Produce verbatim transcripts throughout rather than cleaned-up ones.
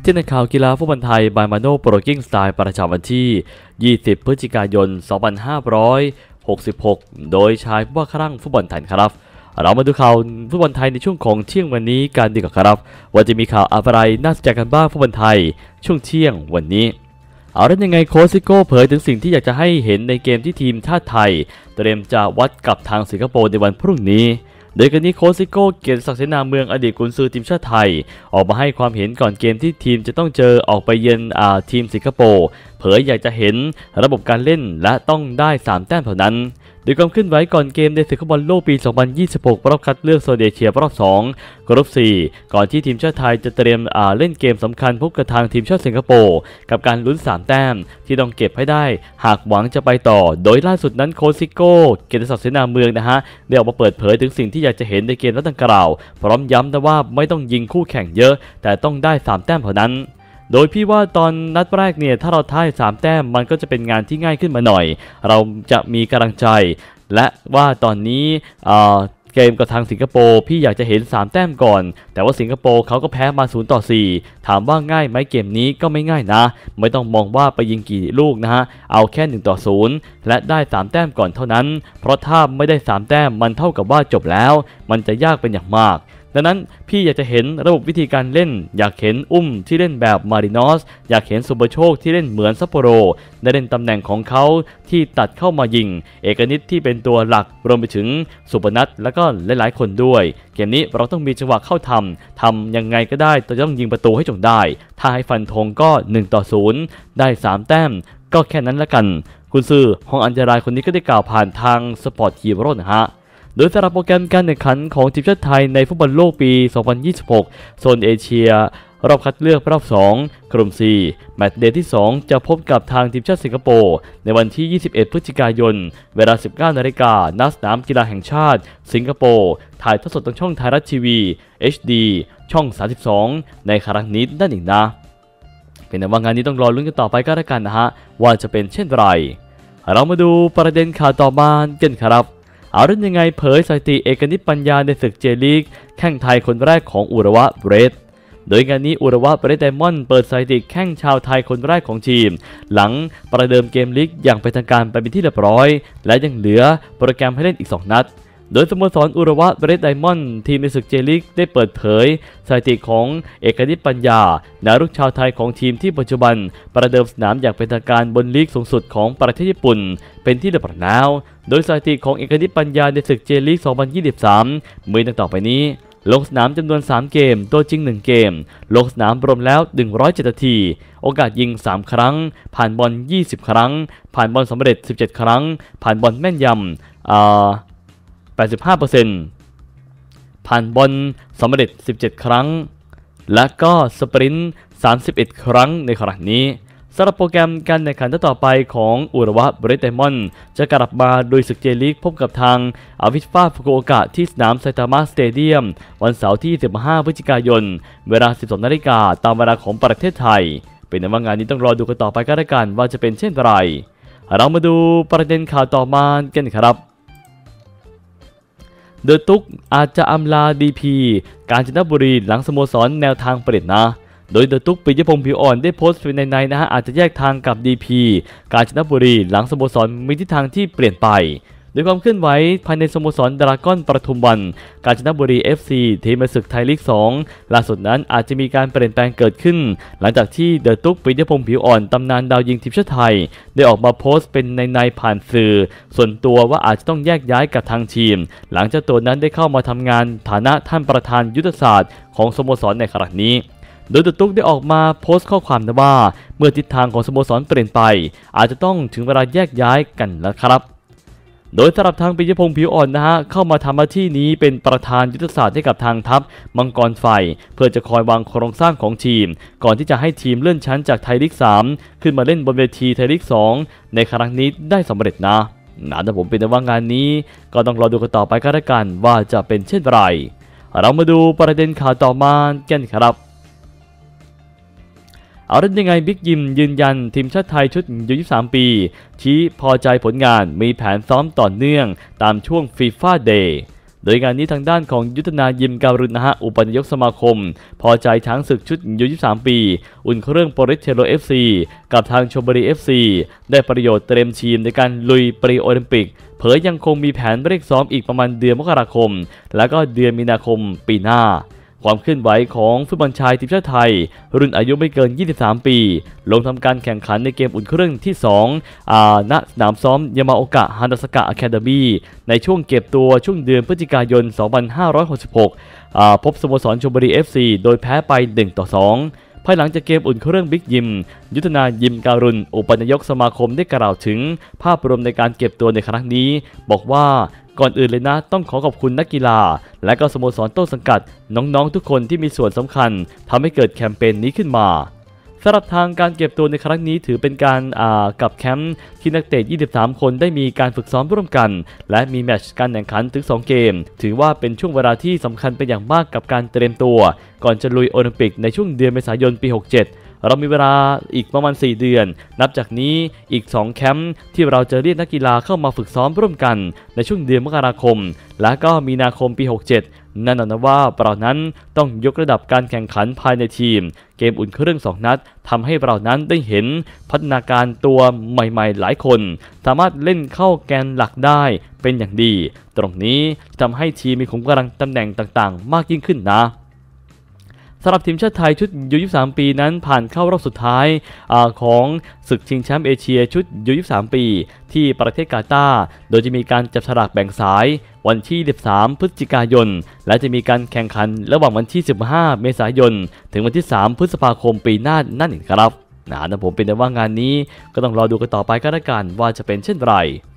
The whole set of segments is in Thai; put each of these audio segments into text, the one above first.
ที่ในข่าวกีฬาฟุตบอลไทยบายมาโนโปรกิ้งสไตล์ประจำวันที่ยี่สิบพฤศจิกายนสองพันห้าร้อยหกสิบหกโดยชายผู้ว่าครั่งฟุตบอลไทยครับเรามาดูข่าวฟุตบอลไทยในช่วงของเที่ยงวันนี้กันดีกว่าครับว่าจะมีข่าวอะไรน่าสนใจกันบ้างฟุตบอลไทยช่วงเที่ยงวันนี้เอาแล้วยังไงโค้ชซิโก้เผยถึงสิ่งที่อยากจะให้เห็นในเกมที่ทีมชาติไทยเตรียมจะวัดกับทางสิงคโปร์ในวันพรุ่งนี้โดยกันนี้โค้ชซิโก้เกียรติศักดิ์เสนาเมืองอดีตกุนซือทีมชาติไทยออกมาให้ความเห็นก่อนเกมที่ทีมจะต้องเจอออกไปเยือนอาทีมสิงคโปร์เผยอยากจะเห็นระบบการเล่นและต้องได้สามแต้มเท่านั้นโดยความขึ้นไหวก่อนเกมในศึกฟุตบอลโลกปี สองพันยี่สิบหก รอบคัดเลือกโซนเอเชียรอบสองกรุ๊ปสี่ก่อนที่ทีมชาติไทยจะเตรียมเล่นเกมสำคัญพบกับทางทีมชาติสิงคโปร์กับการลุ้นสามแต้มที่ต้องเก็บให้ได้หากหวังจะไปต่อโดยล่าสุดนั้นโค้ชซิโก้เกียรติศักดิ์เสนาเมืองนะฮะได้ออกมาเปิดเผยถึงสิ่งที่อยากจะเห็นในเกมนัดดังกล่าวพร้อมย้ำนะว่าไม่ต้องยิงคู่แข่งเยอะแต่ต้องได้สามแต้มเท่านั้นโดยพี่ว่าตอนนัดแรกเนี่ยถ้าเราได้สามแต้มมันก็จะเป็นงานที่ง่ายขึ้นมาหน่อยเราจะมีกำลังใจและว่าตอนนี้เกมกับทางสิงคโปร์พี่อยากจะเห็นสามแต้มก่อนแต่ว่าสิงคโปร์เขาก็แพ้มาศูนย์ต่อสี่ถามว่าง่ายไหมเกมนี้ก็ไม่ง่ายนะไม่ต้องมองว่าไปยิงกี่ลูกนะฮะเอาแค่หนึ่งต่อศูนย์และได้สามแต้มก่อนเท่านั้นเพราะถ้าไม่ได้สามแต้มมันเท่ากับว่าจบแล้วมันจะยากเป็นอย่างมากดังนั้นพี่อยากจะเห็นระบบวิธีการเล่นอยากเห็นอุ้มที่เล่นแบบมารินอสอยากเห็นสุภโชคที่เล่นเหมือนซัปโปโรได้เล่นตำแหน่งของเขาที่ตัดเข้ามายิงเอกนิตที่เป็นตัวหลักรวมไปถึงสุพนัทและก็หลายๆคนด้วยเกมนี้เราต้องมีจังหวะเข้าทำทำยังไงก็ได้แต่ต้องยิงประตูให้จงได้ถ้าให้ฟันธงก็หนึ่งต่อศูนย์ได้สามแต้มก็แค่นั้นละกันกุนซือฮองอันเจรายคนนี้ก็ได้กล่าวผ่านทางสปอร์ตฮีโร่นะฮะโดยสำหรับโปรแกรมการแข่งขันของทีมชาติไทยในฟุตบอลโลกปี สองพันยี่สิบหก โซนเอเชียรอบคัดเลือกรอบสองกลุ่ม ซี แมตช์เดย์ที่สองจะพบกับทางทีมชาติสิงคโปร์ในวันที่ยี่สิบเอ็ดพฤศจิกายนเวลา สิบเก้านาฬิกา ณ สนามกีฬาแห่งชาติสิงคโปร์ถ่ายทอดสดทางช่องไทยรัฐทีวี เอช ดี ช่องสามสิบสองในครั้งนี้นั่นเองนะเป็นแต่ว่างานนี้ต้องรอลุ้นกันต่อไปก็แล้วกันนะฮะว่าจะเป็นเช่นไรเรามาดูประเด็นข่าวต่อมากันครับเอาเรื่องยังไงเผยสถิติเอกนิตปัญญาในศึกเจลีกแข่งไทยคนแรกของอุระวะเบรดโดยงานนี้อุระวะเบรดไดมอนด์เปิดสถิติแข่งชาวไทยคนแรกของทีมหลังประเดิมเกมลีกอย่างเป็นทางการไปเป็นที่เรียบร้อยและยังเหลือโปรแกรมให้เล่นอีกสองนัดโดยสโมสรอุระวะเบรดไดมอนด์ทีมในศึกเจลีกได้เปิดเผยสถิติของเอกนิตปัญญานารุกชาวไทยของทีมที่ปัจจุบันประเดิมสนามอย่างเป็นทางการบนลีกสูงสุดของประเทศญี่ปุ่นเป็นที่เรียบร้อยแล้วโดยสถิติของเอกนิตปัญญาในศึกเจลีก สองพันยี่สิบสาม มีดังต่อไปนี้ลงสนามจำนวนสามเกมตัวจริงหนึ่งเกมลงสนามรวมแล้วหนึ่งร้อยเจ็ดนาทีโอกาสยิงสามครั้งผ่านบอลยี่สิบครั้งผ่านบอลสำเร็จสิบเจ็ดครั้งผ่านบอลแม่นยำอ่าแปดสิบห้าเปอร์เซ็นต์ ผ่านบอลสำเร็จสิบเจ็ดครั้งและก็สปรินต์สามสิบเอ็ดครั้งในครั้งนี้สำหรับโปรแกรมการแข่งขันต่อไปของอุระวะเบรดไดมอนด์จะกลับมาโดยศึกเจลีกพบกับทางอาวิสปาฟุกุโอกะที่สนามไซตามะสเตเดียมวันเสาร์ที่สิบห้าพฤศจิกายนเวลา สิบสองนาฬิกาตามเวลาของประเทศไทยเป็นในว่างานนี้ต้องรอดูกันต่อไปก็แล้วกันว่าจะเป็นเช่นไรเรามาดูประเด็นข่าวต่อมากันครับเดอะตุ๊กอาจจะอำลา ดี พี กาญจนบุรีหลังสโมสรแนวทางเปลี่ยนนะโดยเดอะตุ๊กปิยพงษ์ผิวอ่อนได้โพสต์ในในนะฮะอาจจะแยกทางกับ ดี พี กาญจนบุรีหลังสโมสรมีทิศทางที่เปลี่ยนไปโดยความเคลื่อนไหวภายในสโมสรดราก้อนปทุมวันกาญจนบุรี เอฟ ซี ทีมศึกไทยลีกสองล่าสุดนั้นอาจจะมีการเปลี่ยนแปลงเกิดขึ้นหลังจากที่เดอะตุ๊กปิยพงษ์ผิวอ่อนตำนานดาวยิงทีมชาติไทยได้ออกมาโพสต์เป็นในในผ่านสื่อส่วนตัวว่าอาจจะต้องแยกย้ายกับทางทีมหลังจากตัวนั้นได้เข้ามาทำงานฐานะท่านประธานยุทธศาสตร์ของสโมสรในครั้งนี้โดยเดอะตุ๊กได้ออกมาโพสต์ข้อความนะว่าเมื่อทิศทางของสโมสรเปลี่ยนไปอาจจะต้องถึงเวลาแยกย้ายกันแล้วครับโดยสำหรับทางปิยพงษ์ผิวอ่อนนะฮะเข้ามาทำหน้าที่นี้เป็นประธานยุทธศาสตร์ให้กับทางทัพมังกรไฟเพื่อจะคอยวางโครงสร้างของทีมก่อนที่จะให้ทีมเลื่อนชั้นจากไทยลีกสามขึ้นมาเล่นบนเวทีไทยลีกสองในครั้งนี้ได้สำเร็จนะนะแต่ผมเป็นแต่ว่างานนี้ก็ต้องรอดูกันต่อไปก็แล้วกันว่าจะเป็นเช่นไรเรามาดูประเด็นข่าวต่อมากันครับเอาเรื่องยังไงบิ๊กยิมยืนยันทีมชาติไทยชุดอายุยี่สิบสามปีชี้พอใจผลงานมีแผนซ้อมต่อเนื่องตามช่วงฟีฟ่าเดย์โดยงานนี้ทางด้านของยุทธนายิมการุณนะฮะอุปนายกสมาคมพอใจช้างศึกชุดอายุยี่สิบสามปีอุ่นเครื่องโปรเรสเทโร เอฟ ซี กับทางชลบุรี เอฟ ซี ได้ประโยชน์เตรียมทีมในการลุยปรีโอลิมปิกเผยยังคงมีแผนเร่งซ้อมอีกประมาณเดือนมกราคมและก็เดือนมีนาคมปีหน้าความเคลื่อนไหวของฟุตบอลชายทีมชาติไทยรุ่นอายุไม่เกินยี่สิบสามปีลงทำการแข่งขันในเกมอุ่นเครื่องที่สองอ่าณสนามซ้อมยามาโอกะฮันดาสกะอะคาเดมี่ในช่วงเก็บตัวช่วงเดือนพฤศจิกายน สองพันห้าร้อยหกสิบหก อ่าพบสโมสรชลบุรี เอฟ ซี โดยแพ้ไปหนึ่งต่อสองภายหลังจากเกมอุ่นเครื่องบิ๊กยิมยุทธนายิมการุณอุปนายกสมาคมได้กล่าวถึงภาพรวมในการเก็บตัวในครั้งนี้บอกว่าก่อนอื่นเลยนะต้องขอขอบคุณนักกีฬาและก็สโมสรต้นสังกัดน้องๆทุกคนที่มีส่วนสำคัญทำให้เกิดแคมเปญนี้ขึ้นมาสำหรับทางการเก็บตัวในครั้งนี้ถือเป็นการอ่ากับแคมป์ที่นักเตะยี่สิบสามคนได้มีการฝึกซ้อมร่วมกันและมีแมตช์การแข่งขันถึงสองเกมถือว่าเป็นช่วงเวลาที่สำคัญเป็นอย่างมากกับการเตรียมตัวก่อนจะลุยโอลิมปิกในช่วงเดือนเมษายนปีหกสิบเจ็ดเรามีเวลาอีกประมาณสี่เดือนนับจากนี้อีกสองแคมป์ที่เราจะเรียกนักกีฬาเข้ามาฝึกซ้อมร่วมกันในช่วงเดือนมกราคมและก็มีนาคมปีหกสิบเจ็ดนั่นนะว่าเรานั้นต้องยกระดับการแข่งขันภายในทีมเกมอุ่นเครื่องสองนัดทำให้เรานั้นได้เห็นพัฒนาการตัวใหม่ๆหลายคนสามารถเล่นเข้าแกนหลักได้เป็นอย่างดีตรงนี้ทำให้ทีมมีขุมกำลังตำแหน่งต่างๆมากยิ่งขึ้นนะสำหรับทีมชาติไทยชุดอายุยี่สิบสามปีนั้นผ่านเข้ารอบสุดท้ายอาของศึกชิงแชมป์เอเชียชุดอายุยี่สิบสามปีที่ประเทศกาตาร์โดยจะมีการจับฉลากแบ่งสายวันที่ยี่สิบสามพฤศจิกายนและจะมีการแข่งขันระหว่างวันที่สิบห้าเมษายนถึงวันที่สามพฤษภาคมปีหน้านั่นเองครับนะผมเป็นแต่ว่างานนี้ก็ต้องรอดูกันต่อไปก็แล้วกันว่าจะเป็นเช่นไร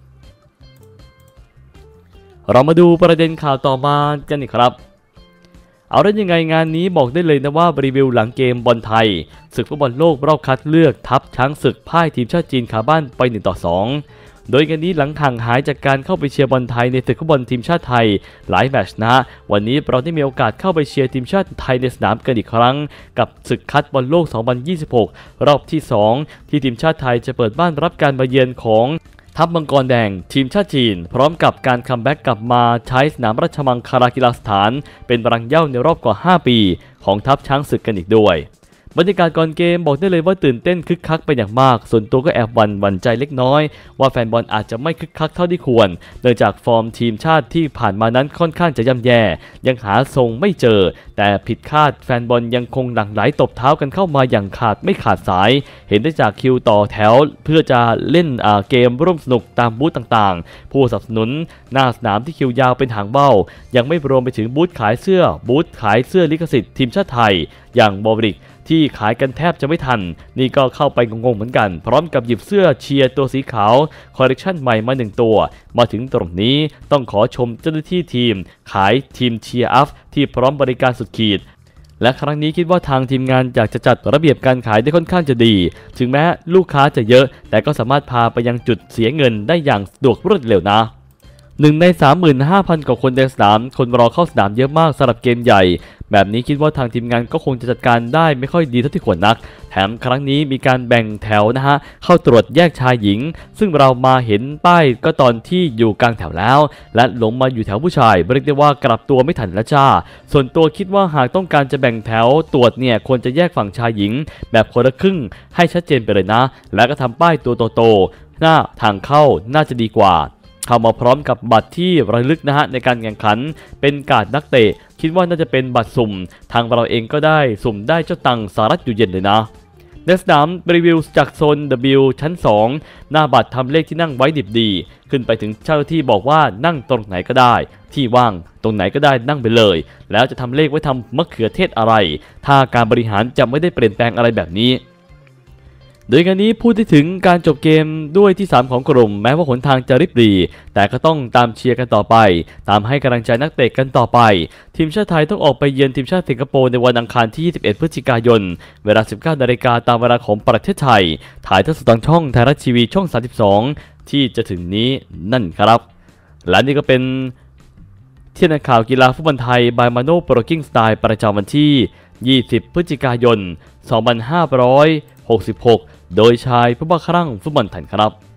เรามาดูประเด็นข่าวต่อมากันอีกครับเอาได้ยังไงงานนี้บอกได้เลยนะว่ารีวิวหลังเกมบอลไทยศึกฟุตบอลโลกรอบคัดเลือกทัพช้างศึกพ่ายทีมชาติจีนคาบ้านไปหนึ่งต่อสองโดยงานนี้หลังห่างหายจากการเข้าไปเชียร์บอลไทยในศึกฟุตบอลทีมชาติไทยหลายแมตช์นะวันนี้เราได้มีโอกาสเข้าไปเชียร์ทีมชาติไทยในสนามกันอีกครั้งกับศึกคัดบอลโลกสองพันยี่สิบหกรอบที่สองที่ทีมชาติไทยจะเปิดบ้านรับการมาเยือนของทัพมังกรแดงทีมชาติจีนพร้อมกับการคัมแบ็กกลับมาใช้สนามราชมังคลากีฬาสถานเป็นรังเหย้าในรอบกว่าห้าปีของทัพช้างศึกกันอีกด้วยบรรยากาศก่อนเกมบอกได้เลยว่าตื่นเต้นคึกคักเป็นอย่างมากส่วนตัวก็แอบหวั่นหวั่นใจเล็กน้อยว่าแฟนบอลอาจจะไม่คึกคักเท่าที่ควรเนื่องจากฟอร์มทีมชาติที่ผ่านมานั้นค่อนข้างจะย่ำแย่ยังหาทรงไม่เจอแต่ผิดคาดแฟนบอลยังคงหลั่งไหลตบเท้ากันเข้ามาอย่างขาดไม่ขาดสายเห็นได้จากคิวต่อแถวเพื่อจะเล่นเกมร่วมสนุกตามบูธต่างๆผู้สนับสนุนหน้าสนามที่คิวยาวเป็นหางเบ้ายังไม่รวมไปถึงบูธขายเสื้อบูธขายเสื้อลิขสิทธิ์ทีมชาติไทยอย่างบอริกที่ขายกันแทบจะไม่ทันนี่ก็เข้าไปงงๆเหมือนกันพร้อมกับหยิบเสื้อเชียร์ตัวสีขาวคอลเลคชันใหม่มาหนึ่งตัวมาถึงตรงนี้ต้องขอชมเจ้าหน้าที่ทีมขายทีมเชียร์อัพที่พร้อมบริการสุดขีดและครั้งนี้คิดว่าทางทีมงานอยากจะจัดระเบียบการขายได้ค่อนข้างจะดีถึงแม้ลูกค้าจะเยอะแต่ก็สามารถพาไปยังจุดเสียเงินได้อย่างสะดวกรวดเร็วนะหนึ่งใน สามหมื่นห้าพัน กว่าคนในสนามคนรอเข้าสนามเยอะมากสำหรับเกมใหญ่แบบนี้คิดว่าทางทีมงานก็คงจะจัดการได้ไม่ค่อยดีเท่าที่ควรนักแถมครั้งนี้มีการแบ่งแถวนะฮะเข้าตรวจแยกชายหญิงซึ่งเรามาเห็นป้ายก็ตอนที่อยู่กลางแถวแล้วและหลงมาอยู่แถวผู้ชายเรียกได้ว่ากลับตัวไม่ทันแล้วจ้าส่วนตัวคิดว่าหากต้องการจะแบ่งแถวตรวจเนี่ยควรจะแยกฝั่งชายหญิงแบบคนละครึ่งให้ชัดเจนไปเลยนะแล้วก็ทำป้ายตัวโตๆหน้าทางเข้าน่าจะดีกว่าเข้ามาพร้อมกับบัตรที่ระลึกนะฮะในการแข่งขันเป็นการ์ดนักเตะคิดว่าน่าจะเป็นบัตรสุ่มทางเราเองก็ได้สุ่มได้เจ้าตังสหรัฐอยู่เย็นเลยนะในสนามรีวิวจากโซน ดับเบิลยู ชั้นสองหน้าบัตรทำเลขที่นั่งไว้ดิบดีขึ้นไปถึงเจ้าหน้าที่บอกว่านั่งตรงไหนก็ได้ที่ว่างตรงไหนก็ได้นั่งไปเลยแล้วจะทำเลขไว้ทำมะเขือเทศอะไรถ้าการบริหารจะไม่ได้เปลี่ยนแปลงอะไรแบบนี้โดยงานนี้พูดถึงการจบเกมด้วยที่สามของกลุ่มแม้ว่าหนทางจะริบหรี่แต่ก็ต้องตามเชียร์กันต่อไปตามให้กำลังใจนักเตะกันต่อไปทีมชาติไทยต้องออกไปเยือนทีมชาติสิงคโปร์ในวันอังคารที่ยี่สิบเอ็ดพฤศจิกายนเวลา สิบเก้านาฬิกา ตามเวลาของประเทศไทยถ่ายทอดสดทางช่องไทยรัฐทีวีช่องสามสิบสองที่จะถึงนี้นั่นครับและนี่ก็เป็นเที่ยงข่าวกีฬาฟุตบอลไทย by Mano Broking Style ประจำวันที่ยี่สิบพฤศจิกายนสองพันห้าร้อยหกสิบหกโดยชายผู้บ้าคลั่งฟุตบอลไทยครับ